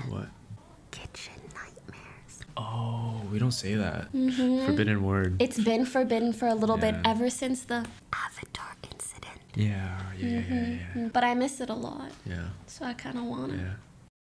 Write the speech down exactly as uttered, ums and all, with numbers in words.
What? Kitchen nightmares. Oh, we don't say that. Mm-hmm. Forbidden word. It's been forbidden for a little Yeah. bit ever since the Avatar incident. Yeah, yeah, yeah, Mm-hmm. yeah, yeah. But I miss it a lot. Yeah. So I kind of want it. Yeah.